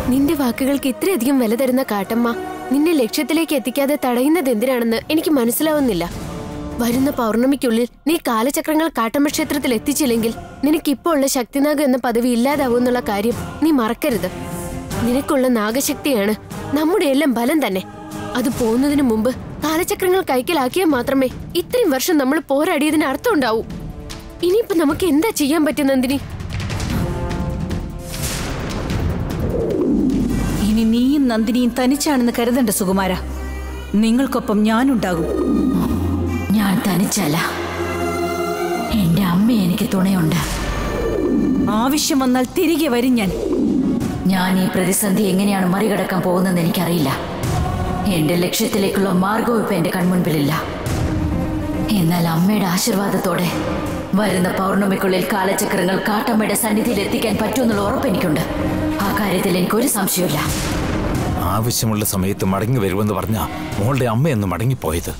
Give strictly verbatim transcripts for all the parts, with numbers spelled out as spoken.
നിന്റെ വാക്കുകൾക്ക് ഇത്രയധികം വില തരുന്ന കാട്ടമ്മ നിന്നെ ലക്ഷ്യത്തിലേക്ക് എത്തിക്കാതെ തടയുന്നത് എന്തിനാണെന്ന് എനിക്ക് മനസ്സിലാവുന്നില്ല. വരുന്ന പൗർണമിക്കുള്ളിൽ നീ കാലചക്രങ്ങൾ കാട്ടമ്മ ക്ഷേത്രത്തിൽ എത്തിച്ചില്ലെങ്കിൽ നിനക്കിപ്പോ ഉള്ള ശക്തിനാഗം എന്ന പദവി ഇല്ലാതാവൂന്നുള്ള കാര്യം നീ മറക്കരുത്. നിനക്കുള്ള നാഗശക്തിയാണ് നമ്മുടെ എല്ലാം ബലം തന്നെ. അത് പോകുന്നതിന് മുമ്പ് കാലചക്രങ്ങൾ കൈക്കലാക്കിയാൽ മാത്രമേ ഇത്രയും വർഷം നമ്മൾ പോരാടിയതിന് അർത്ഥം ഉണ്ടാവൂ. ഇനിയിപ്പോ നമുക്ക് എന്താ ചെയ്യാൻ പറ്റും നന്ദിനി? ഇനി നീയും നന്ദിനിയും തനിച്ചാണെന്ന് കരുതണ്ട സുകുമാര. നിങ്ങൾക്കൊപ്പം ഞാനുണ്ടാകും. ഞാൻ തനിച്ചല്ല, എന്റെ അമ്മ എനിക്ക് തുണയുണ്ട്. ആവശ്യം വന്നാൽ തിരികെ വരും ഞാൻ. ഞാൻ ഈ പ്രതിസന്ധി എങ്ങനെയാണ് മറികടക്കാൻ പോകുന്നതെന്ന് എനിക്കറിയില്ല. എന്റെ ലക്ഷ്യത്തിലേക്കുള്ള മാർഗവും ഇപ്പൊ എന്റെ കൺമുൻപിലില്ല. എന്നാൽ അമ്മയുടെ ആശീർവാദത്തോടെ വരുന്ന പൗർണമിക്കുള്ളിൽ കാലചക്രങ്ങൾ കാട്ടമ്മയുടെ സന്നിധിയിൽ എത്തിക്കാൻ പറ്റുമെന്നുള്ള ഉറപ്പ് എനിക്കുണ്ട്. ആ കാര്യത്തിൽ എനിക്കൊരു സംശയമില്ല. ആവശ്യമുള്ള സമയത്ത് മടങ്ങി വരുമെന്ന് പറഞ്ഞ മോളുടെ അമ്മയെന്ന് മടങ്ങിപ്പോയത്.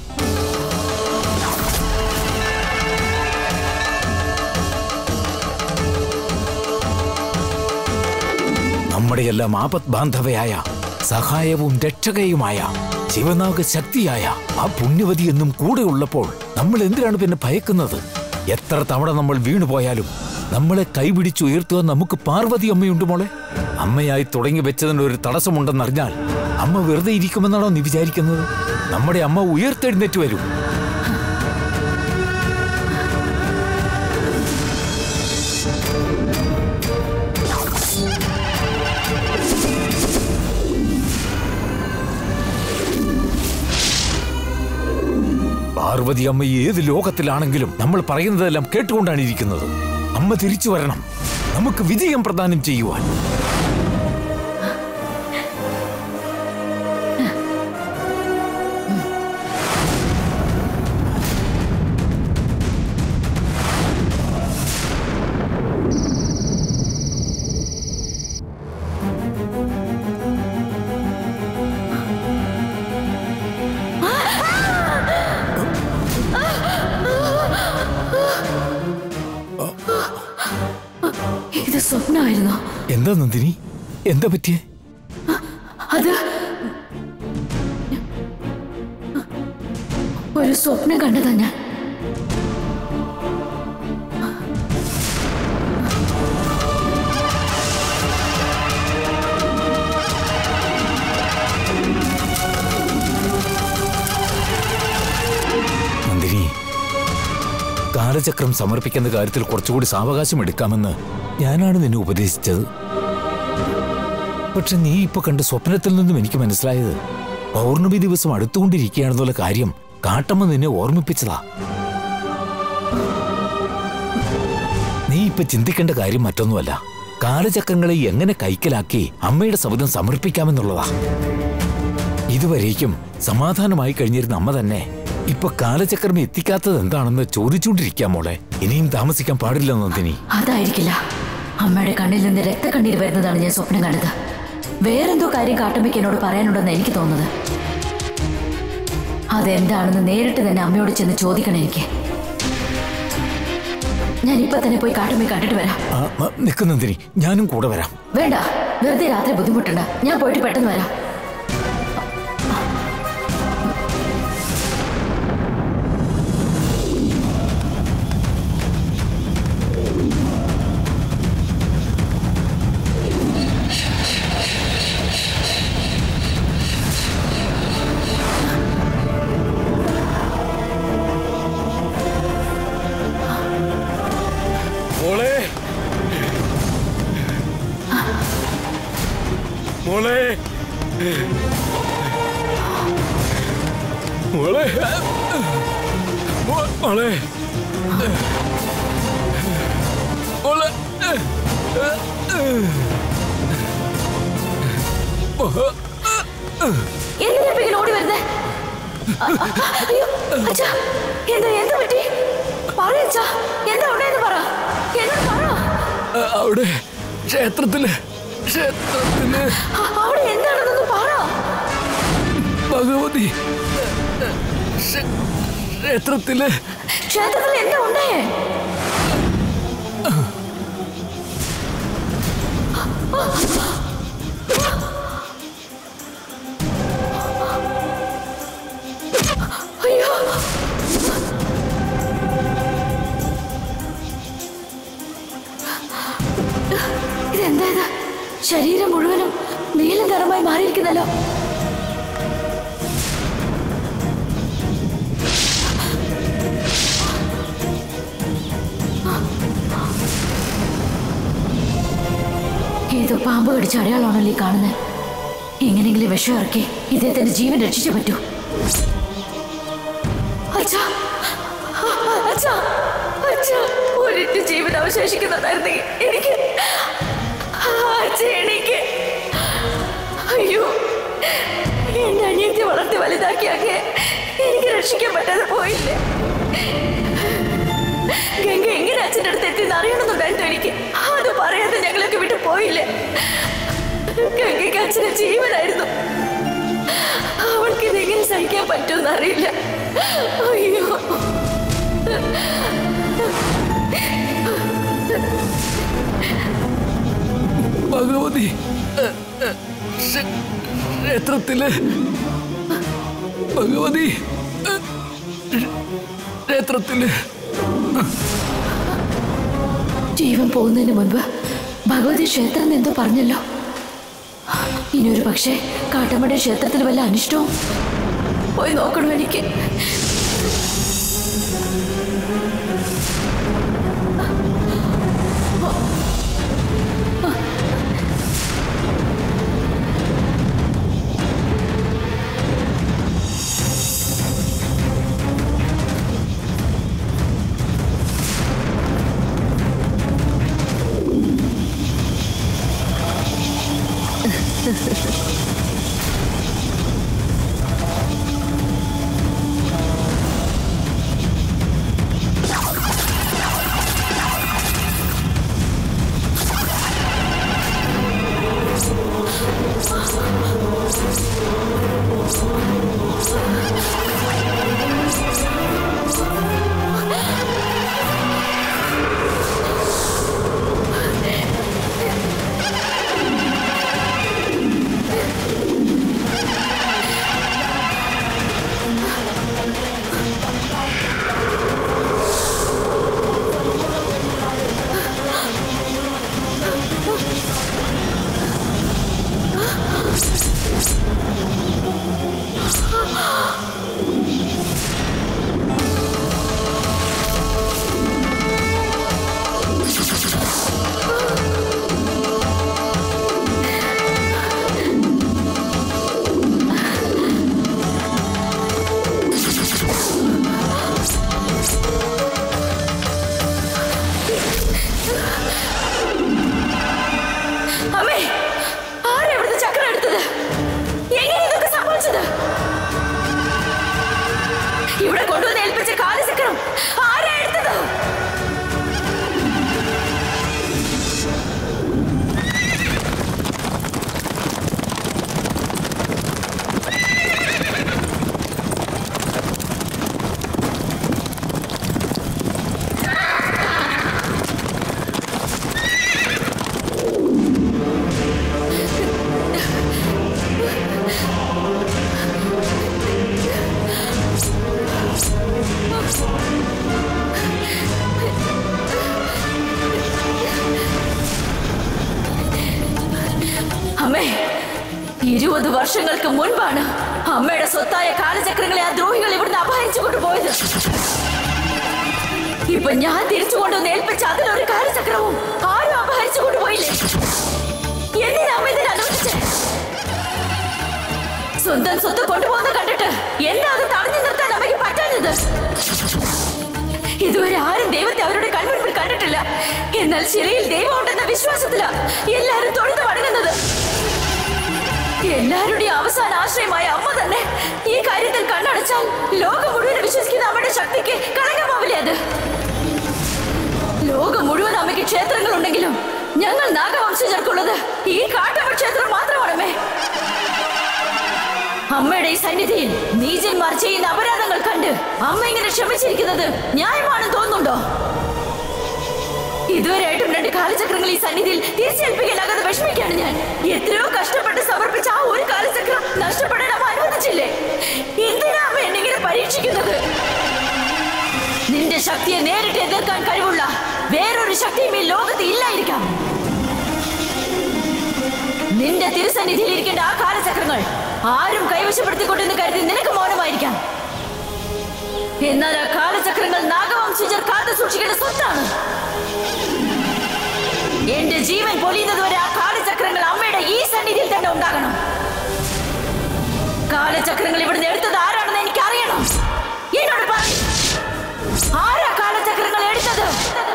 നമ്മുടെയെല്ലാം ആപത് ബാന്ധവയായ സഹായവും രക്ഷകയുമായ ശിവനാഗ ശക്തിയായ ആ പുണ്യവതി എന്നും കൂടെ ഉള്ളപ്പോൾ നമ്മൾ എന്തിനാണ് പിന്നെ ഭയക്കുന്നത്? എത്ര തവണ നമ്മൾ വീണുപോയാലും നമ്മളെ കൈപിടിച്ചുയർത്തുക നമുക്ക് പാർവതി അമ്മയുണ്ട് മോളെ. അമ്മയായി തുടങ്ങി വെച്ചതിന് ഒരു തടസ്സമുണ്ടെന്നറിഞ്ഞാൽ അമ്മ വെറുതെ ഇരിക്കുമെന്നാണോ നീ വിചാരിക്കുന്നത്? നമ്മുടെ അമ്മ ഉയർത്തെഴുന്നേറ്റ് വരും. പാർവതി അമ്മ ഏത് ലോകത്തിലാണെങ്കിലും നമ്മൾ പറയുന്നതെല്ലാം കേട്ടുകൊണ്ടാണ് ഇരിക്കുന്നത്. അമ്മ തിരിച്ചു വരണം, നമുക്ക് വിജയം പ്രദാനം ചെയ്യുവാൻ. സ്വപ്നമായിരുന്നോ? എന്താ നന്ദിനി, എന്താ പറ്റിയേ? അത് ഒരു സ്വപ്നം കണ്ടതാ ഞാൻ. നന്ദിനി, കാലചക്രം സമർപ്പിക്കുന്ന കാര്യത്തിൽ കുറച്ചുകൂടി സാവകാശം എടുക്കാമെന്ന് ഞാനാണ് നിന്നെ ഉപദേശിച്ചത്. പക്ഷെ നീ ഇപ്പൊ കണ്ട സ്വപ്നത്തിൽ നിന്നും എനിക്ക് മനസ്സിലായത് പൗർണമി ദിവസം അടുത്തുകൊണ്ടിരിക്കുകയാണെന്നുള്ള കാര്യം കാട്ടമ്മ നിന്നെ ഓർമ്മിപ്പിച്ചതാ. നീ ഇപ്പൊ ചിന്തിക്കേണ്ട കാര്യം മറ്റൊന്നുമല്ല, കാലചക്രങ്ങളെ എങ്ങനെ കൈക്കലാക്കി അമ്മയുടെ സബദം സമർപ്പിക്കാമെന്നുള്ളതാ. ഇതുവരേക്കും സമാധാനമായി കഴിഞ്ഞിരുന്ന അമ്മ തന്നെ ഇപ്പൊ കാലചക്രം എത്തിക്കാത്തത് എന്താണെന്ന് ചോദിച്ചുകൊണ്ടിരിക്കാം മോളെ. ഇനിയും താമസിക്കാൻ പാടില്ല നന്ദിനി. അതായിരിക്കില്ല, അമ്മയുടെ കണ്ണിൽ നിന്ന് രക്തക്കണ്ണീർ വരുന്നതാണ് ഞാൻ സ്വപ്നം കണ്ടത്. വേറെന്തോ കാര്യം കാട്ടമ്മയ്ക്ക് എന്നോട് പറയാനുണ്ടെന്ന് എനിക്ക് തോന്നുന്നത്. അതെന്താണെന്ന് നേരിട്ട് തന്നെ അമ്മയോട് ചെന്ന് ചോദിക്കണം എനിക്ക്. ഞാൻ ഇപ്പൊ തന്നെ പോയി കാട്ടമ്മയെ കണ്ടിട്ട് വരാം. നിൽക്ക് നന്ദിനി, ഞാനും കൂടെ വരാം. വേണ്ട, വെറുതെ രാത്രി ബുദ്ധിമുട്ടുണ്ട്. ഞാൻ പോയിട്ട് പെട്ടെന്ന് വരാം. മോളെ മോളെ മോളെ മോളെ എന്തിനാ ഓടി വരുന്നേ? അയ്യോ അച്ഛാ, എന്താ എന്താ പറ്റി? പറയാ, എന്താ ഉണ്ടെന്ന് പറ, എന്നോട് പറ. അവിടെ ക്ഷേത്രത്തില് ക്ഷേത്രത്തില് അവിടെ എന്താണെന്നൊന്ന് പറ. ഭഗവതി ക്ഷേത്രത്തില് ക്ഷേത്രത്തിൽ എന്താ ഉണ്ടേ? ഇതെന്താ ഇത്? ശരീരം മുഴുവനും നീല നിറമായി മാറിയിരിക്കുന്നല്ലോ. ഏതോ പാമ്പ് കടിച്ച അടയാളമാണല്ലോ ഈ കാണുന്നത്. എങ്ങനെയെങ്കിലും വിഷം ഇറക്കി ഇദ്ദേഹത്തിന്റെ ജീവൻ രക്ഷിച്ചേ പറ്റൂ. ഒരിറ്റ് ജീവൻ അവശേഷിക്കുന്നതായിരുന്നെങ്കിൽ എനിക്ക് എനിക്ക് അയ്യോ എന്റെ അനിയത്തെ വളർത്തി വലുതാക്കിയാക്കെ എനിക്ക് രക്ഷിക്കാൻ പറ്റാതെ പോയില്ലേ. ഗംഗ എങ്ങനെ അച്ഛൻ്റെ അടുത്ത് എത്തിയെന്ന് അറിയണമെന്നുണ്ടായിരുന്നു എനിക്ക്. അത് പറയാതെ ഞങ്ങളൊക്കെ വിട്ടു പോയില്ലേ. ഗംഗയ്ക്ക് അച്ഛന് ജീവനായിരുന്നു. അവൾക്ക് ഇതെങ്ങനെ സഹിക്കാൻ പറ്റുമെന്ന് അറിയില്ല. അയ്യോ ഭഗവതി, ക്ഷേത്രത്തില് ഭഗവതി ക്ഷേത്രത്തില് ജീവൻ പോകുന്നതിന് മുൻപ് ഭഗവതി ക്ഷേത്രം എന്തോ പറഞ്ഞല്ലോ. ഇനിയൊരു പക്ഷേ കാട്ടമ്മയുടെ ക്ഷേത്രത്തിൽ വല്ല അനിഷ്ടവും പോയി നോക്കണം എനിക്ക്. ഇരുപത് വർഷങ്ങൾക്ക് മുൻപാണ് അമ്മയുടെ സ്വത്തായ കാലചക്രങ്ങളെ ആ ദ്രോഹികൾ ഇവിടുന്ന് അപഹരിച്ചു കൊണ്ടുപോയത്. ഇപ്പൊ ഞാൻ തിരിച്ചു കൊണ്ടുവന്ന് ഏൽപ്പിച്ച അതിലൊരു കാലചക്രവും ആരും അപഹരിച്ചു കൊണ്ടുപോയില്ലേ. എന്തിനാ അമ്മ ഇതിനെ അനുവദിച്ചേ? സ്വന്തം സ്വത്ത് കൊണ്ടുപോകുന്ന കണ്ടിട്ട് എന്താ അത് തടഞ്ഞു നിർത്താൻ അമ്മയ്ക്ക് പറ്റാഞ്ഞത്? ഇതുവരെ ആരും ദൈവത്തെ അവരുടെ കൺമുൻപിൽ കണ്ടിട്ടില്ല. എന്നാൽ ശിലയിൽ ദൈവം ഉണ്ടെന്ന വിശ്വാസത്തിലാ എല്ലാരും തൊഴുതു മടങ്ങുന്നത്. എല്ലാവരുടെയും അവസാന ആശ്രയമായ അമ്മ തന്നെ ഈ കാര്യത്തിൽ കണ്ണടച്ചാൽ ലോകം മുഴുവൻ വിശ്വസിക്കുന്ന അമ്മയുടെ ശക്തിക്ക് കളങ്കമാവില്ലേ അത്? ലോകം മുഴുവൻ അമ്മയ്ക്ക് ക്ഷേത്രങ്ങൾ ഉണ്ടെങ്കിലും ഞങ്ങൾ നാഗവംശജർക്കുള്ളത് ഈ കാട്ടമ്മ ക്ഷേത്രം മാത്രമാണമേ. അമ്മയുടെ ഈ സന്നിധിയിൽ നീചന്മാർ ചെയ്യുന്ന അപരാധങ്ങൾ കണ്ട് അമ്മ ഇങ്ങനെ ക്ഷമിച്ചിരിക്കുന്നത് ന്യായമാണെന്ന് തോന്നുന്നുണ്ടോ? ഇതുവരെയായിട്ടും രണ്ട് കാലചക്രങ്ങൾ ഈ സന്നിധിയിൽ തിരിച്ചേൽപ്പിക്കാനാകാതെ വിഷമിക്കാണ് ഞാൻ. എത്രയോ കഷ്ടപ്പെട്ട് സമർപ്പിച്ച ആ ഒരു കാലചക്രം നഷ്ടപ്പെടാൻ അമ്മ അനുവദിച്ചില്ലേ? എന്തിനാ അമ്മ എന്നെങ്ങനെ പരീക്ഷിക്കുന്നത്? നിന്റെ ശക്തിയെ നേരിട്ട് എതിർക്കാൻ കഴിവുള്ള വേറൊരു ശക്തിയും ഈ ലോകത്ത് ഇല്ലായിരിക്കാം. നിന്റെ തിരുസന്നിധിയിൽ ഇരിക്കേണ്ട ആ കാലചക്രങ്ങൾ ആരും കൈവശപ്പെടുത്തിക്കൊണ്ടെന്ന് കരുതി നിനക്ക് മൗനമായിരിക്കാം. എന്നാൽ ആ കാലചക്രങ്ങൾ നാഗവംശജർ കാത്തു സൂക്ഷിക്കേണ്ട സ്വത്താണ്. എന്റെ ജീവൻ പൊലിയുന്നത് വരെ ആ കാലചക്രങ്ങൾ അമ്മയുടെ ഈ സന്നിധിയിൽ തന്നെ ഉണ്ടാകണം. കാലചക്രങ്ങൾ ഇവിടുന്ന് എടുത്തത് ആരാണെന്ന് എനിക്ക് അറിയണം. എന്നോട് പറയും, ആരാ കാലചക്രങ്ങൾ എടുത്തത്?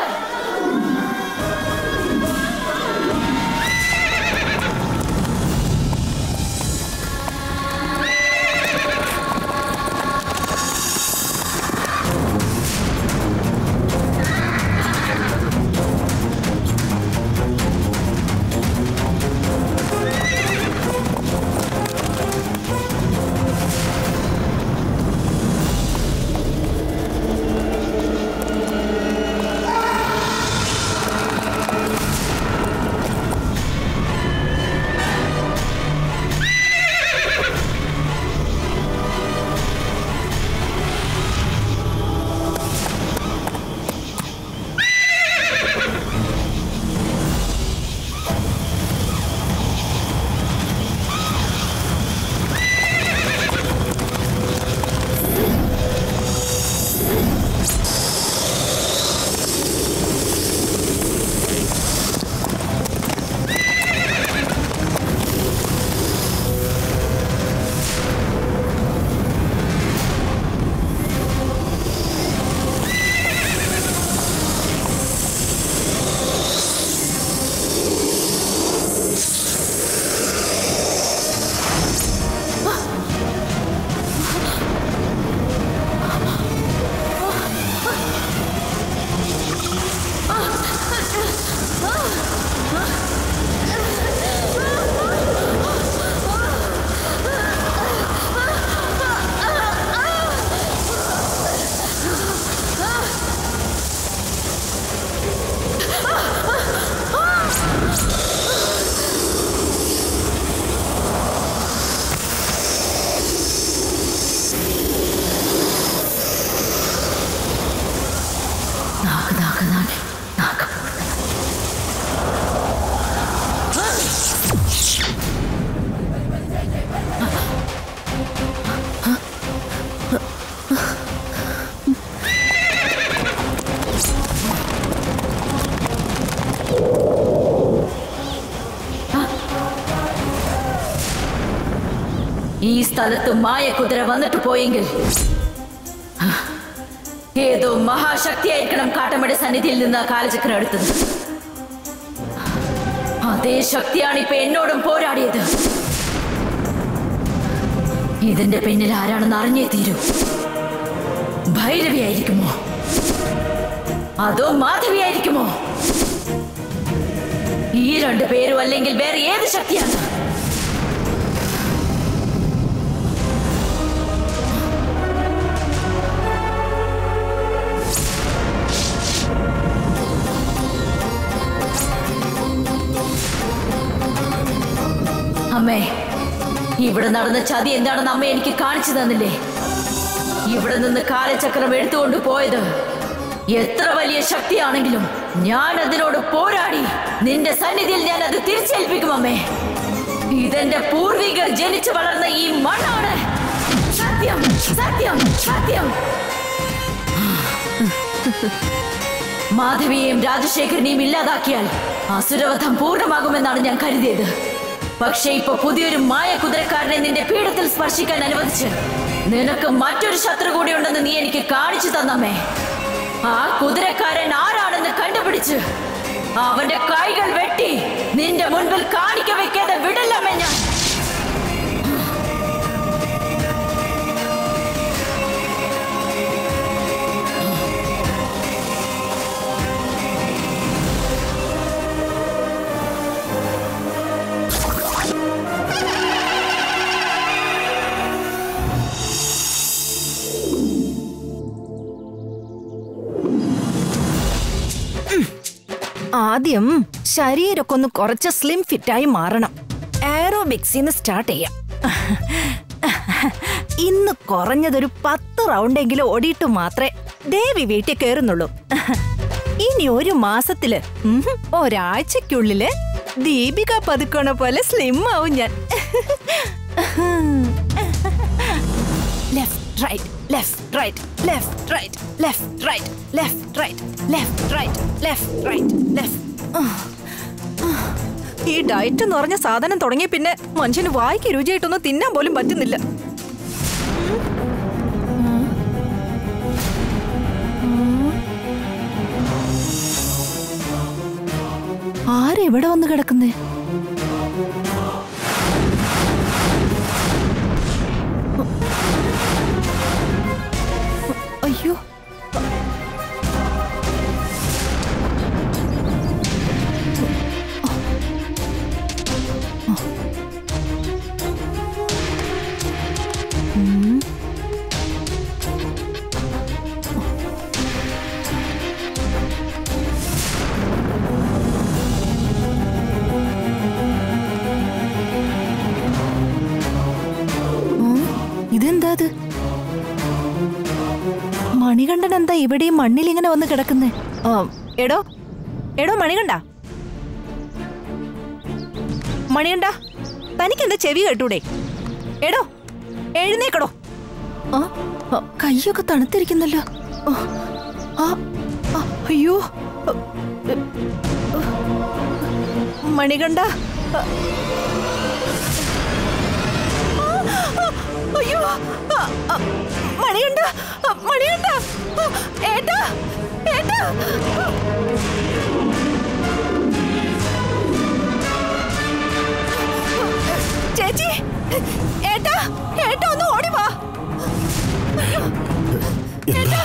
ഈ സ്ഥലത്ത് മായ കുതിര വന്നിട്ട് പോയെങ്കിൽ ഏതോ മഹാശക്തിയായിരിക്കണം കാട്ടമ്മയുടെ സന്നിധിയിൽ നിന്ന് കാലചക്രം എടുത്തത്. അതേ ശക്തിയാണ് ഇപ്പൊ എന്നോടും പോരാടിയത്. ഇതിന്റെ പിന്നിൽ ആരാണെന്ന് അറിഞ്ഞേ തീരൂ. ഭൈരവിയായിരിക്കുമോ അതോ മാധവിയായിരിക്കുമോ? ഈ രണ്ടു പേരും അല്ലെങ്കിൽ വേറെ ഏത് ശക്തിയാണ്? അമ്മേ, ഇവിടെ നടന്ന ചതി എന്താണെന്ന് അമ്മ എനിക്ക് കാണിച്ചു തന്നില്ലേ? ഇവിടെ നിന്ന് കാലചക്രം എടുത്തുകൊണ്ട് പോയത് എത്ര വലിയ ശക്തിയാണെങ്കിലും ഞാൻ അതിനോട് പോരാടി നിന്റെ സന്നിധിയിൽ ഞാൻ അത് തിരിച്ചേൽപ്പിക്കും അമ്മേ. ഇതെന്റെ പൂർവികർ ജനിച്ചു വളർന്ന ഈ മണ്ണാണ്. സത്യം, സത്യം, സത്യം. മാധവിയെയും രാജശേഖരനെയും ഇല്ലാതാക്കിയാൽ അസുരവധം പൂർണ്ണമാകുമെന്നാണ് ഞാൻ കരുതിയത്. പക്ഷേ ഇപ്പൊ പുതിയൊരു മായ കുതിരക്കാരനെ നിന്റെ പീഠത്തിൽ സ്പർശിക്കാൻ അനുവദിച്ച് നിനക്ക് മറ്റൊരു ശത്രു കൂടി ഉണ്ടെന്ന് നീ എനിക്ക് കാണിച്ചു തന്നമ്മേ. ആ കുതിരക്കാരൻ ആരാണെന്ന് കണ്ടുപിടിച്ച് അവന്റെ കൈകൾ വെട്ടി നിന്റെ മുൻപിൽ കാണിക്ക വെക്കാതെ വിടില്ലമ്മേ ഞാൻ. ആദ്യം ശരീരമൊക്കെ ഒന്ന് കുറച്ച് സ്ലിം ഫിറ്റായി മാറണം. എയറോബിക്സിന്ന് സ്റ്റാർട്ട് ചെയ്യാം. ഇന്ന് കുറഞ്ഞതൊരു പത്ത് റൗണ്ടെങ്കിലും ഓടിയിട്ട് മാത്രമേ ദേവി വീട്ടിൽ കയറുന്നുള്ളൂ. ഇനി ഒരു മാസത്തില് ഒരാഴ്ചക്കുള്ളില് ദീപിക പതുക്കോണ പോലെ സ്ലിം ആവും ഞാൻ. Left right left right left right left right left right left right left right left. ഈ ഡയറ്റ് എന്ന് പറഞ്ഞ സാധനം തുടങ്ങിയ പിന്നെ മനുഷ്യന് വായിക്ക് രുചിയായിട്ടൊന്നും തിന്നാൻ പോലും പറ്റുന്നില്ല. ആരെവിടെ വന്ന് കിടക്കുന്നേ? അയ്യോ, ഇതെന്താ? മണികണ്ഠൻ എന്താ ഇവിടെ മണ്ണിൽ ഇങ്ങനെ വന്ന് കിടക്കുന്നേ? എടോ എടോ മണികണ്ഠ, മണികണ്ഠ, തനിക്കെന്താ ചെവി കേട്ടൂടെ? എടോ എഴുന്നേക്കടോ. കയ്യൊക്കെ തണുത്തിരിക്കുന്നല്ലോ. അയ്യോ മണികണ്ഠ, അയ്യോ മണികണ്ഠ, മണികണ്ഠ, ഏട്ടാ ഏട്ടാ. ചേച്ചി, ഏട്ടാ ഏട്ടാ ഒന്ന് ഓടി വാ. ഏട്ടാ,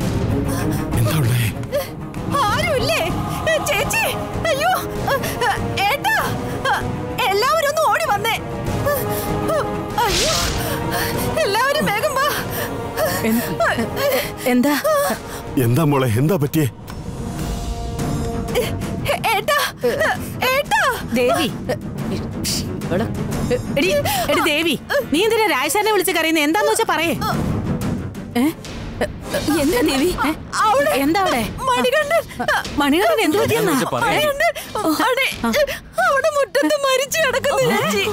ആരുമില്ലേ ചേച്ചി? അയ്യോ ഏട്ടാ, എല്ലാവരും ഒന്ന് ഓടി വന്നേ. അയ്യോ, എല്ലാവരും വേഗം വാ. എന്താ എന്താ മോളെ, എന്താ പറ്റിയേ? ഏട്ടാ ഏട്ടാ. ദേവി, എടി എടി ദേവി, നീ എന്തിനാ രാജശാനെ വിളിച്ച് കരയുന്നത്? എന്താന്ന് വെച്ചാ പറയേ. എന്താ ദേവി? എന്താ അവിടെ? മണികണ്ഠൻ, മണികണ്ഠൻ എന്ത് പറ്റിയെന്നാ? അവിടെ മുറ്റത്ത് മരിച്ചു കിടക്കുന്നു ചേച്ചി.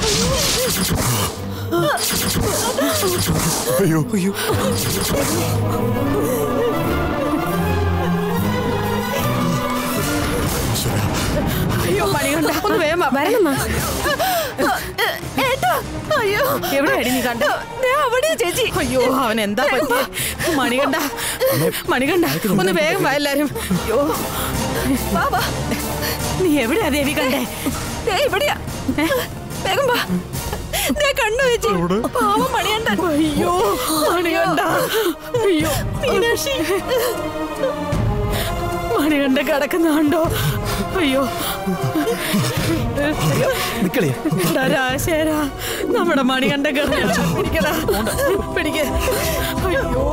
അയ്യോ അയ്യോ, അയ്യോ മണികണ്ഠ, ഒന്ന് വേഗം വരണമ്മ. അയ്യോ, എവിടെയാടി നീ കണ്ട? അവിടെയാ ചേച്ചി. അയ്യോ, അവൻ എന്താ പറ്റിയ? മണികണ്ഠ, മണികണ്ഠ, ഒന്ന് വേഗം വാ എല്ലാരും. അയ്യോ, നീ എവിടെയാ ദേവി കണ്ടേ? ഇവിടെയാ, വേഗം വാ. കണ്ടു ചേച്ചി, പാവം മണികണ്ഠൻ. അയ്യോ മണികണ്ഠ, അയ്യോ മീനാക്ഷി, മണികണ്ഠ കിടക്കുന്നുണ്ടോ? അയ്യോ രാശേരാ, നമ്മുടെ മണികണ്ഠ കിടക്കടാ, പിടിക്ക. അയ്യോ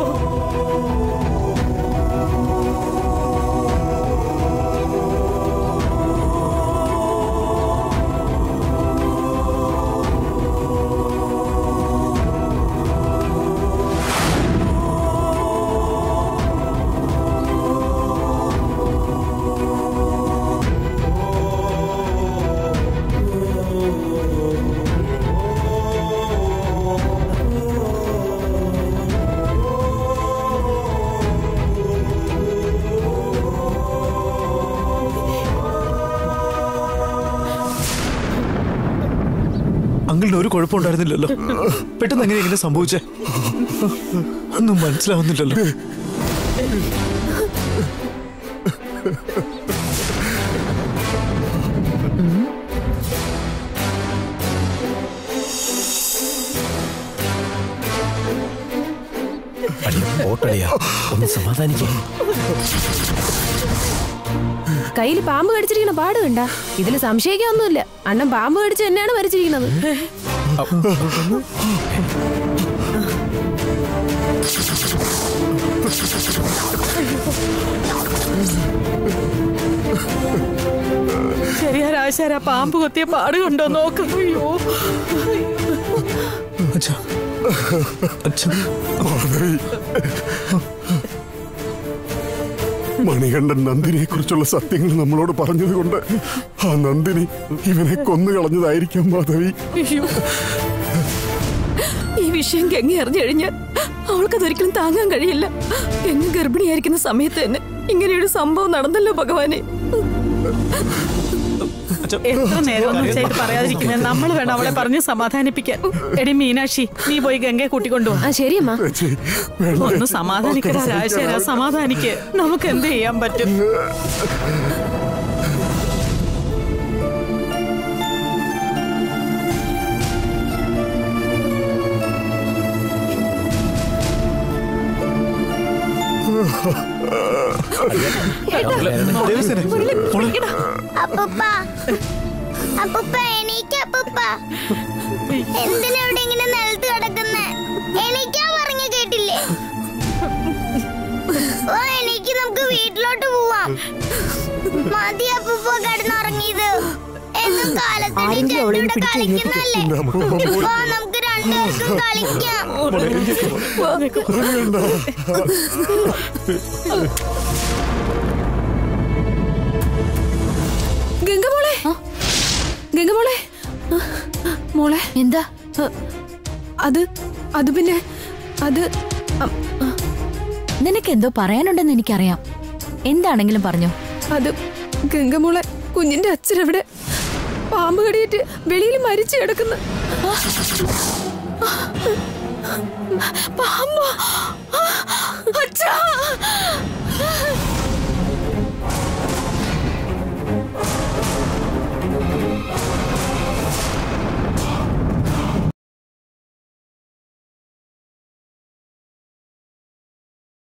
അങ്കിളിന് ഒരു കുഴപ്പമുണ്ടായിരുന്നില്ലല്ലോ. പെട്ടെന്ന് എങ്ങനെ ഇങ്ങനെ സംഭവിച്ചേ? ഒന്നും മനസ്സിലാവുന്നില്ലല്ലോ. ഒന്ന് സമാധാനിക്കേ. കയ്യിൽ പാമ്പ് കടിച്ചിരിക്കുന്ന പാട് കണ്ട? ഇതില് സംശയിക്കാനൊന്നുമില്ല. അണ്ണൻ പാമ്പ് കടിച്ച് തന്നെയാണ് മരിച്ചിരിക്കുന്നത്. ശരിയാ രാശാരാ, പാമ്പ് കൊത്തിയ പാട് കൊണ്ടോ നോക്ക്. അയ്യോ അച്ഛാ, അച്ഛാ, മണികണ്ഠൻ നന്ദിനിയെ കുറിച്ചുള്ള സത്യങ്ങൾ നമ്മളോട് പറഞ്ഞതുകൊണ്ട് ആ നന്ദിനി ഇവനെ കൊന്നു കളഞ്ഞതായിരിക്കാം മാധവി. ഈ വിഷയം ഗംഗ അറിഞ്ഞു കഴിഞ്ഞാൽ അവൾക്കതൊരിക്കലും താങ്ങാൻ കഴിയില്ല. ഗംഗ ഗർഭിണിയായിരിക്കുന്ന സമയത്ത് തന്നെ ഇങ്ങനെയൊരു സംഭവം നടന്നല്ലോ ഭഗവാനെ. എത്ര നേരം ഒന്നും പറയാതിരിക്കുന്നത് നമ്മൾ വേണം അവളെ പറഞ്ഞ് സമാധാനിപ്പിക്കാൻ. എടി മീനാക്ഷി, നീ പോയി ഗംഗയെ കൂട്ടിക്കൊണ്ടുപോ. ശരിയമ്മ. ഒന്ന് സമാധാനിക്കടാ രാജശേഖര, സമാധാനിക്ക്. നമുക്ക് എന്ത് ചെയ്യാൻ പറ്റും? എന്തിനാ ഇവിടെ ഇങ്ങനെ നിലത്ത് കിടക്കുന്നേ? എനിക്കാ പറഞ്ഞു കേട്ടില്ലേ? ഓ എനിക്ക് നമുക്ക് വീട്ടിലോട്ട് പോവാം. മതി അപ്പൂപ്പ കിടന്നുറങ്ങിയത്. എന്നും കാലത്ത് കളിക്കുന്നല്ലേ? നമുക്ക് രണ്ടുപേർക്കും കളിക്കാം. ഗംഗമോളെ, ഗംഗമോളെ, മോളെ എന്താ അത്? അത് പിന്നെ അത് നിനക്കെന്തോ പറയാനുണ്ടെന്ന് എനിക്കറിയാം. എന്താണെങ്കിലും പറഞ്ഞോ. അത് ഗംഗമോളെ, കുഞ്ഞിന്റെ അച്ഛനെവിടെ? പാമ്പ് കടിയേറ്റ് വെളിയിൽ മരിച്ചു കിടക്കുന്നു. പാമ്പ്! അച്ഛാ!